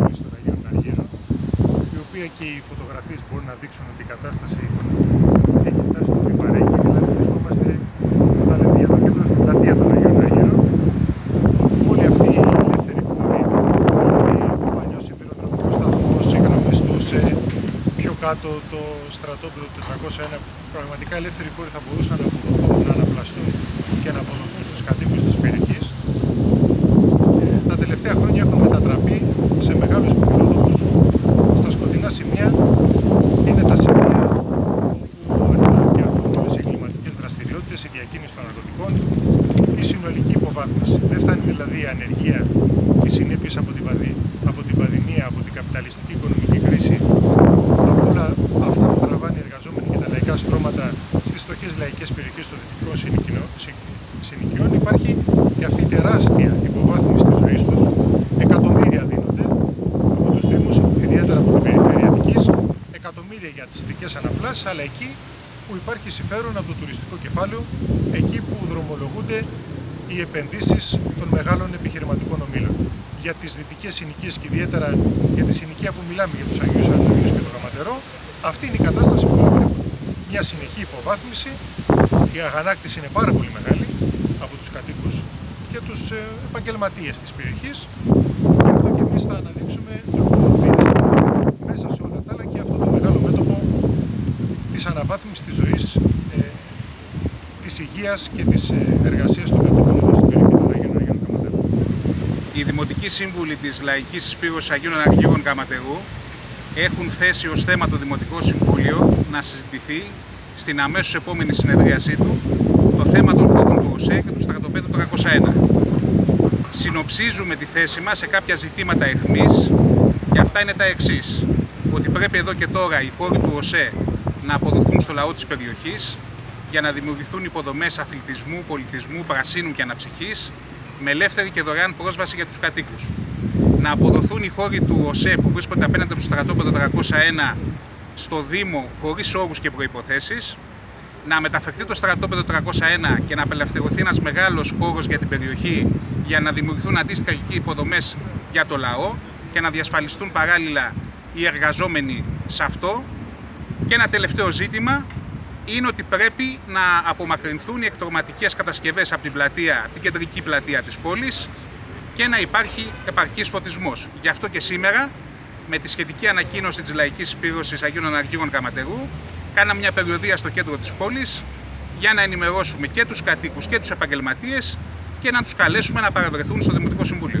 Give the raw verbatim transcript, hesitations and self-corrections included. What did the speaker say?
πόλης των Αγίων Αργύρων, η οποία και οι φωτογραφίες μπορούν να δείξουν ότι η κατάσταση έχει φτάσει στο μη παρέκει, δηλαδή βρισκόμαστε, όταν λέμε για το κέντρο, στην πλατεία των Αγίων Αργύρων. Όλη αυτή η ελεύθερη πόλη, δηλαδή ο παλιός σιδηροδρομικός σταθμός, οι γραμμές του ΟΣΕ, πιο κάτω το στρατόπεδο του τετρακόσια ένα, πραγματικά ελεύθερη πόλη θα μπορούσαν να αποδοθούν, να αναπλαστούν και να αποδοθούν στους κατοίκους της περιοχής. Ε, τα τελευταία χρόνια έχουν μετατραπεί σε μεγάλους κουμπιλόδρομους. Στα σκοτεινά σημεία είναι τα σημεία που αρχίζουν και αυτοκτονικές εγκληματικές δραστηριότητες, η διακίνηση των ναρκωτικών, η συνολική υποβάθμιση. Δεν φτάνει δηλαδή η ανεργία, οι συνέπειες από την, παδι... από την πανδημία, από την καπιταλιστική οικονομική κρίση, από όλα αυτά που τραβάνε οι εργαζόμενοι και τα λαϊκά στρώματα στις φτωχές λαϊκές περιοχές των δυτικών συνοικιών. Υπάρχει και αυτή η τεράστια υποβάθμιση της ζωής τους. Εκατομμύρια δίνονται από τους Δήμους, ιδιαίτερα από την περιφέρεια Αττικής, εκατομμύρια για τις αστικές αναπλάσεις, αλλά εκεί που υπάρχει συμφέρον από το τουριστικό κεφάλαιο, εκεί που δρομολογούνται οι επενδύσεις των μεγάλων επιχειρηματικών ομίλων. Για τις δυτικές συνοικίες και ιδιαίτερα για τη συνοικία που μιλάμε, για τους Αγίους Ανδρείους και το Γαματερό, αυτή είναι η κατάσταση που βλέπουμε. Μια συνεχή υποβάθμιση, η αγανάκτηση είναι πάρα πολύ μεγάλη από τους κατοίκους και τους επαγγελματίες της περιοχής. Γι' αυτό και εμείς θα αναδείξουμε μέσα σε όλα τα άλλα και αυτό το μεγάλο μέτωπο της αναβάθμισης της ζωής, ε, της υγείας και της εργασίας των κατοίκων εδώ στην περιοχή των Αγίων Αργύρων Γαματερού. Οι Δημοτικοί Σύμβουλοι της Λαϊκής Συσπήρωσης Αγίων Αργύρων Γαματερού έχουν θέσει ως θέμα το Δημοτικό Συμβούλιο να συζητηθεί στην αμέσως επόμενη συνεδρίασή του το θέμα των χώρων του ΟΣΕ και του στρατοπέδου τριακόσια ένα. Συνοψίζουμε τη θέση μας σε κάποια ζητήματα αιχμής και αυτά είναι τα εξής. Ότι πρέπει εδώ και τώρα οι χώροι του ΟΣΕ να αποδοθούν στο λαό της περιοχής για να δημιουργηθούν υποδομές αθλητισμού, πολιτισμού, πρασίνου και αναψυχής με ελεύθερη και δωρεάν πρόσβαση για τους κατοίκους. Να αποδοθούν οι χώροι του ΟΣΕ που βρίσκονται απέναντι από το στρατόπεδο τριακόσια ένα στο Δήμο χωρίς όρους και προϋποθέσεις, να μεταφερθεί το στρατόπεδο τριακόσια ένα και να απελευθερωθεί ένας μεγάλος χώρος για την περιοχή για να δημιουργηθούν αντίστοιχα υποδομές για το λαό και να διασφαλιστούν παράλληλα οι εργαζόμενοι σε αυτό. Και ένα τελευταίο ζήτημα είναι ότι πρέπει να απομακρυνθούν οι εκτροματικές κατασκευές από την πλατεία, την κεντρική πλατεία της πόλης και να υπάρχει επαρκής φωτισμός. Γι' αυτό και σήμερα, με τη σχετική ανακοίνωση της Λαϊκής Συσπήρωσης Αγίων Αργύρων Γαματερού, κάναμε μια περιοδεία στο κέντρο της πόλης για να ενημερώσουμε και τους κατοίκους και τους επαγγελματίες και να τους καλέσουμε να παρευρεθούν στο Δημοτικό Συμβούλιο.